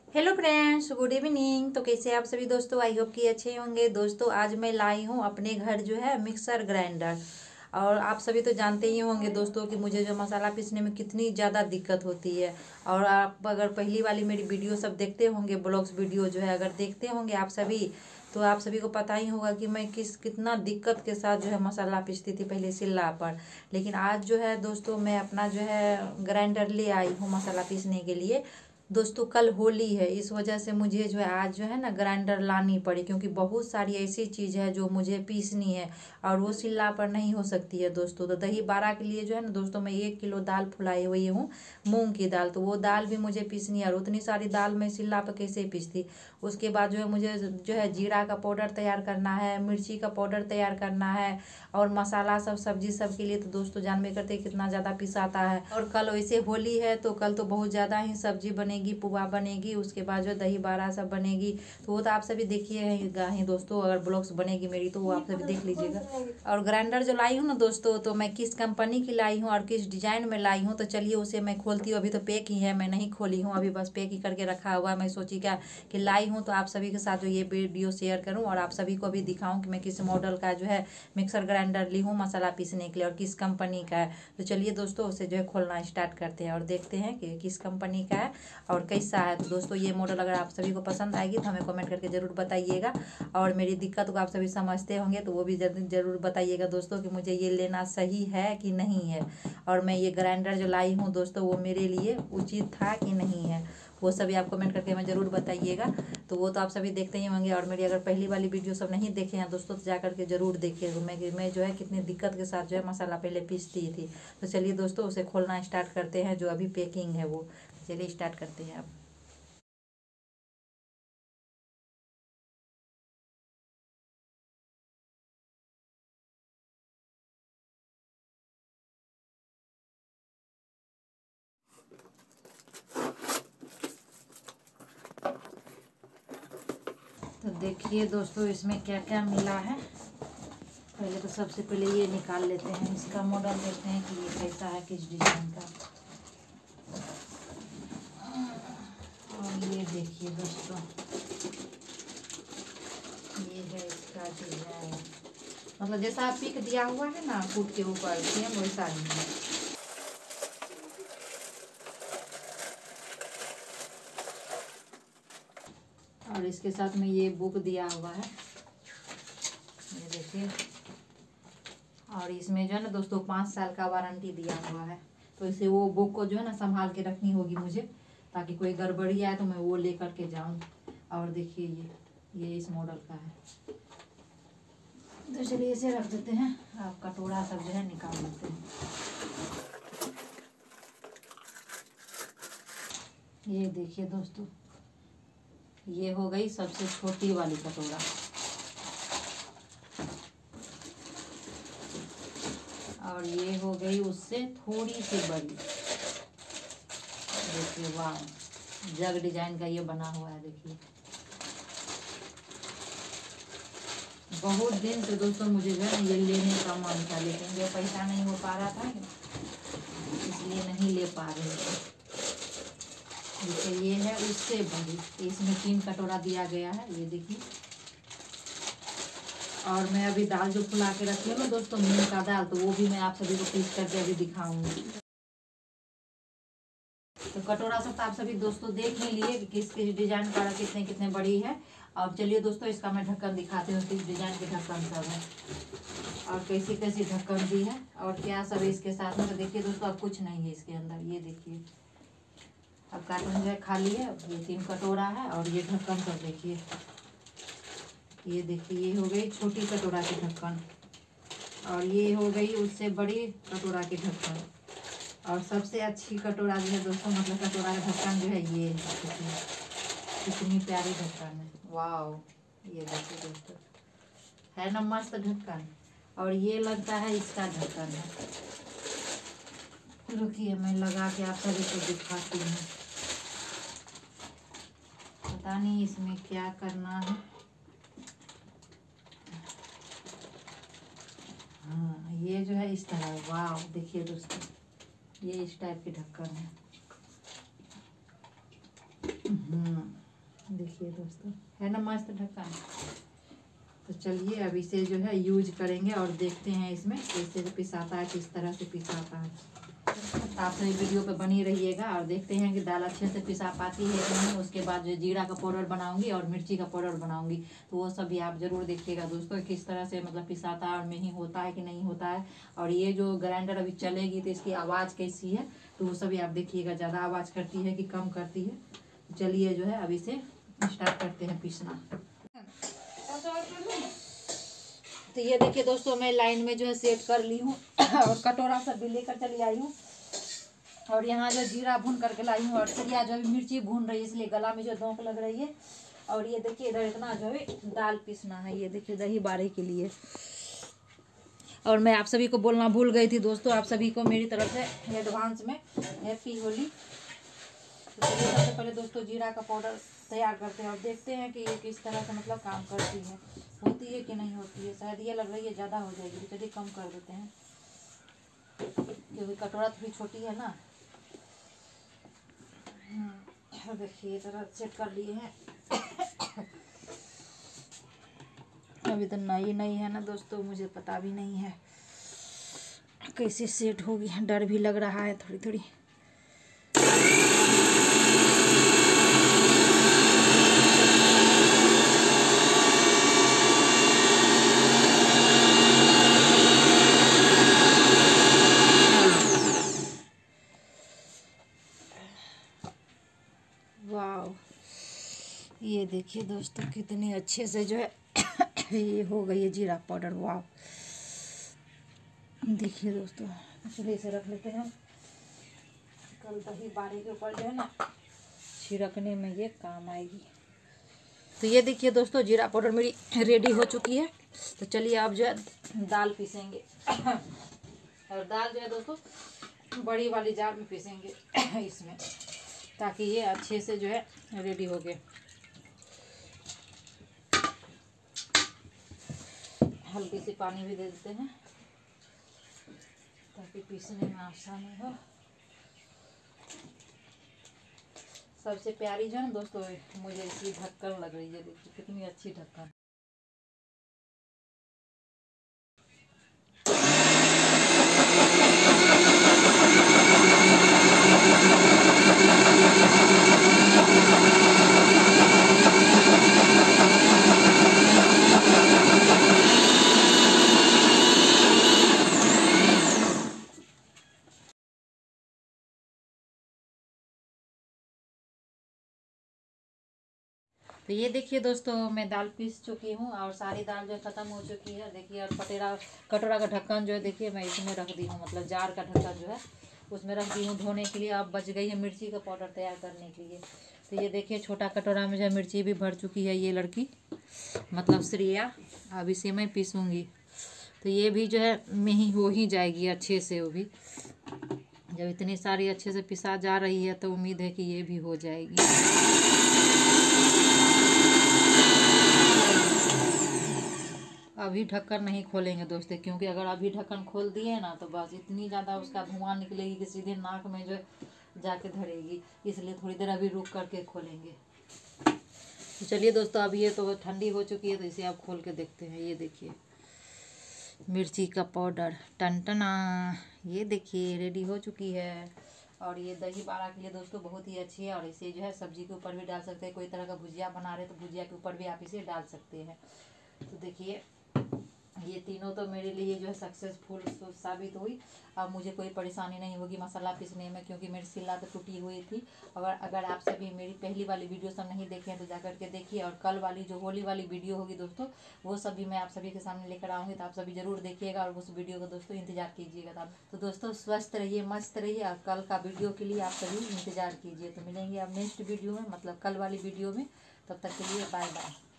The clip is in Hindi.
Hello friends, good evening. तो कैसे आप सभी दोस्तों? आई होप कि अच्छे होंगे। दोस्तों आज मैं लाई हूँ अपने घर जो है मिक्सर ग्राइंडर। और आप सभी तो जानते ही होंगे दोस्तों कि मुझे जो मसाला पीसने में कितनी ज़्यादा दिक्कत होती है। और आप अगर पहली वाली मेरी वीडियो सब देखते होंगे, ब्लॉग्स वीडियो जो है अगर देखते होंगे आप सभी, तो आप सभी को पता ही होगा कि मैं कितना दिक्कत के साथ जो है मसाला पीसती थी पहले सिल्ला पर। लेकिन आज जो है दोस्तों मैं अपना जो है ग्राइंडर ले आई हूँ मसाला पीसने के लिए। दोस्तों कल होली है, इस वजह से मुझे जो है आज जो है ना ग्राइंडर लानी पड़ी, क्योंकि बहुत सारी ऐसी चीज़ है जो मुझे पीसनी है और वो सिल्ला पर नहीं हो सकती है दोस्तों। तो दही बाड़ा के लिए जो है ना दोस्तों मैं 1 किलो दाल फुलाई हुई हूँ, मूंग की दाल। तो वो दाल भी मुझे पीसनी है और उतनी सारी दाल मैं सिल्ला पर कैसे पीसती। उसके बाद जो है मुझे जो है जीरा का पाउडर तैयार करना है, मिर्ची का पाउडर तैयार करना है और मसाला सब सब्जी सब के लिए तो दोस्तों जानबे करते कितना ज़्यादा पिसाता है। और कल वैसे होली है तो कल तो बहुत ज़्यादा ही सब्जी बनेगी, पुआ बनेगी, उसके बाद जो दही बाड़ा सब बनेगी। तो वो तो आप सभी देखिएगा ही दोस्तों, अगर ब्लॉग्स बनेगी मेरी तो वो आप सभी देख लीजिएगा। और ग्राइंडर जो लाई हूँ ना दोस्तों, तो मैं किस कंपनी की लाई हूँ और किस डिजाइन में लाई हूँ, तो चलिए उसे मैं खोलती हूँ। अभी तो पैक ही है, मैं नहीं खोली हूँ अभी, बस पैक ही करके रखा हुआ है। मैं सोची क्या कि लाई हूँ तो आप सभी के साथ जो ये वीडियो शेयर करूँ और आप सभी को भी दिखाऊँ कि मैं किस मॉडल का जो है मिक्सर ग्राइंडर ली हूँ मसाला पीसने के लिए और किस कंपनी का है। तो चलिए दोस्तों उसे जो है खोलना स्टार्ट करते हैं और देखते हैं कि किस कंपनी का है और कैसा है। तो दोस्तों ये मॉडल अगर आप सभी को पसंद आएगी तो हमें कमेंट करके ज़रूर बताइएगा। और मेरी दिक्कत को आप सभी समझते होंगे तो वो भी ज़रूर बताइएगा दोस्तों कि मुझे ये लेना सही है कि नहीं है, और मैं ये ग्राइंडर जो लाई हूँ दोस्तों वो मेरे लिए उचित था कि नहीं है, वो सभी आप कमेंट करके हमें ज़रूर बताइएगा। तो वो तो आप सभी देखते ही होंगे। और मेरी अगर पहली वाली वीडियो सब नहीं देखे हैं दोस्तों तो जा करके ज़रूर देखिएगा। मैं जो है कितनी दिक्कत के साथ जो है मसाला पहले पीसती थी। तो चलिए दोस्तों उसे खोलना स्टार्ट करते हैं, जो अभी पैकिंग है वो। चलिए स्टार्ट करते हैं अब। तो देखिए दोस्तों इसमें क्या क्या मिला है। पहले तो सबसे पहले ये निकाल लेते हैं, इसका मॉडल देखते हैं कि ये कैसा है, किस डिज़ाइन का। और ये देखिए दोस्तों, ये है इसका डिज़ाइन, मतलब जैसा पिक दिया हुआ है ना फूट के ऊपर सेम वैसा ही है। और इसके साथ में ये बुक दिया हुआ है, ये देखिए। और इसमें जो है ना दोस्तों 5 साल का वारंटी दिया हुआ है। तो इसे वो बुक को जो है ना संभाल के रखनी होगी मुझे, ताकि कोई गड़बड़ी आए तो मैं वो ले करके जाऊँ। और देखिए ये इस मॉडल का है। तो चलिए इसे रख देते हैं, आप कटोरा सब जो है निकाल लेते हैं। ये देखिए दोस्तों, ये हो गई सबसे छोटी वाली कटोरा। और ये हो गई उससे थोड़ी सी बड़ी। देखिए वाह, जग डिजाइन का ये बना हुआ है देखिए। बहुत दिन से दोस्तों मुझे जो है ना ये लेने का मन था, लेकिन जो पैसा नहीं हो पा रहा था इसलिए नहीं ले पा रहे थे। जैसे ये है उससे बड़ी, इसमें 3 कटोरा दिया गया है, ये देखिए। और मैं अभी दाल जो फुला के रखी हूँ ना दोस्तों मूंग का दाल, तो वो भी मैं आप सभी को पीस करके अभी दिखाऊंगी। तो कटोरा सब तो आप सभी दोस्तों देख ही लिए कि किस किस डिजाइन का कितने कितने बड़ी है। और चलिए दोस्तों इसका मैं ढक्कन दिखाती हूँ, किस डिजाइन के ढक्कन सब है और कैसी कैसी ढक्कन दी है और क्या सब है इसके साथ में। तो देखिए दोस्तों अब कुछ नहीं है इसके अंदर, ये देखिए। अब कार्टून जो है खाली है, ये 3 कटोरा है और ये ढक्कन सब देखिए। ये देखिए ये हो गई छोटी कटोरा की ढक्कन और ये हो गई उससे बड़ी कटोरा की ढक्कन। और सबसे अच्छी कटोरा जो है दोस्तों, मतलब कटोरा का ढक्कन जो है ये है, कितनी प्यारी ढक्कन है, वाव। ये देखिए दोस्तों, है ना मस्त ढक्कन। और ये लगता है इसका ढक्कन है। रुकिए मैं लगा के आप सभी को दिखाती हूँ। पता नहीं इसमें क्या करना है। हाँ ये जो है इस तरह, वाह देखिए दोस्तों, ये इस टाइप की ढक्कन है। देखिए दोस्तों, है ना मस्त ढक्कन। तो चलिए अब इसे जो है यूज करेंगे और देखते हैं इसमें कैसे पिसाता है, किस तरह से पिसाता है। आप सभी वीडियो पे बनी रहिएगा और देखते हैं कि दाल अच्छे से पिसा पाती है कि नहीं। उसके बाद जो जीरा का पाउडर बनाऊंगी और मिर्ची का पाउडर बनाऊंगी, तो वो सब भी आप जरूर देखिएगा दोस्तों, किस तरह से मतलब पिसाता है और नहीं होता है कि नहीं होता है। और ये जो ग्राइंडर अभी चलेगी तो इसकी आवाज़ कैसी है, तो वो सभी आप देखिएगा, ज़्यादा आवाज़ करती है कि कम करती है। चलिए जो है अब इसे स्टार्ट करते हैं पीसना। तो ये देखिए दोस्तों, मैं लाइन में जो है सेट कर ली हूँ और कटोरा सब भी लेकर चली आई हूँ। और यहाँ जो जीरा भून करके लाई हूँ और सरिया जो है मिर्ची भून रही है, इसलिए गला में जो धोंक लग रही है। और ये देखिए इधर इतना जो है दाल पीसना है, ये देखिए दही बाड़े के लिए। और मैं आप सभी को बोलना भूल गई थी दोस्तों, आप सभी को मेरी तरफ से एडवांस में हैप्पी होली। तो चलिए सबसे पहले दोस्तों जीरा का पाउडर तैयार करते हैं और देखते हैं कि ये किस तरह से मतलब काम करती है, होती है कि नहीं होती है। शायद ये लग रही है ज़्यादा हो जाएगी, तो चलिए कम कर देते हैं, क्योंकि कटोरा थोड़ी छोटी है ना। देखिए तरह सेट कर लिए हैं। अभी तो नई नई है ना दोस्तों, मुझे पता भी नहीं है कैसे सेट होगी, डर भी लग रहा है थोड़ी थोड़ी। वाह, ये देखिए दोस्तों कितने अच्छे से जो है ये हो गई है जीरा पाउडर। वाह, देखिए दोस्तों, चलिए इसे रख लेते हैं। कल दही बाड़े के ऊपर जो है ना छिड़कने में ये काम आएगी। तो ये देखिए दोस्तों, जीरा पाउडर मेरी रेडी हो चुकी है। तो चलिए अब जो है दाल पीसेंगे और दाल जो है दोस्तों बड़ी वाली जार में पीसेंगे इसमें, ताकि ये अच्छे से जो है रेडी हो गए। हल्की सी पानी भी दे देते हैं ताकि पीसने में आसानी हो। सबसे प्यारी जो है ना दोस्तों मुझे इसकी ढक्कन लग रही है, देखिए कितनी अच्छी ढक्कन। तो ये देखिए दोस्तों, मैं दाल पीस चुकी हूँ और सारी दाल जो ख़त्म हो चुकी है। देखिए और कटोरा का ढक्कन जो है देखिए मैं इसमें रख दी हूँ, मतलब जार का ढक्कन जो है उसमें रख दी हूँ धोने के लिए। अब बच गई है मिर्ची का पाउडर तैयार करने के लिए। तो ये देखिए छोटा कटोरा में जो है मिर्ची भी भर चुकी है ये लड़की, मतलब श्रेया। अब इसे मैं पीसूँगी, तो ये भी जो है में ही हो ही जाएगी अच्छे से। वो भी जब इतनी सारी अच्छे से पिसा जा रही है तो उम्मीद है कि ये भी हो जाएगी। अभी ढक्कन नहीं खोलेंगे दोस्तों, क्योंकि अगर अभी ढक्कन खोल दिए ना तो बस इतनी ज़्यादा उसका धुआं निकलेगी कि सीधे नाक में जो जाके धरेगी, इसलिए थोड़ी देर अभी रुक करके खोलेंगे। तो चलिए दोस्तों, अब ये तो ठंडी हो चुकी है तो इसे आप खोल के देखते हैं। ये देखिए मिर्ची का पाउडर टनटना, ये देखिए रेडी हो चुकी है। और ये दही बाड़ा के लिए दोस्तों बहुत ही अच्छी है। और इसे जो है सब्जी के ऊपर भी डाल सकते हैं, कोई तरह का भुजिया बना रहे तो भुजिया के ऊपर भी आप इसे डाल सकते हैं। तो देखिए ये तीनों तो मेरे लिए जो है सक्सेसफुल साबित हुई। अब मुझे कोई परेशानी नहीं होगी मसाला पीसने में, क्योंकि मेरी सिल्ला तो टूटी हुई थी। अगर आप सभी मेरी पहली वाली वीडियो सब नहीं देखे हैं तो जाकर के देखिए। और कल वाली जो होली वाली वीडियो होगी दोस्तों वो सभी मैं आप सभी के सामने लेकर आऊँगी, तो आप सभी जरूर देखिएगा और उस वीडियो का दोस्तों इंतजार कीजिएगा। तो दोस्तों स्वस्थ रहिए, मस्त रहिए और कल का वीडियो के लिए आप सभी इंतजार कीजिए। तो मिलेंगे अब नेक्स्ट वीडियो में, मतलब कल वाली वीडियो में। तब तक के लिए बाय बाय।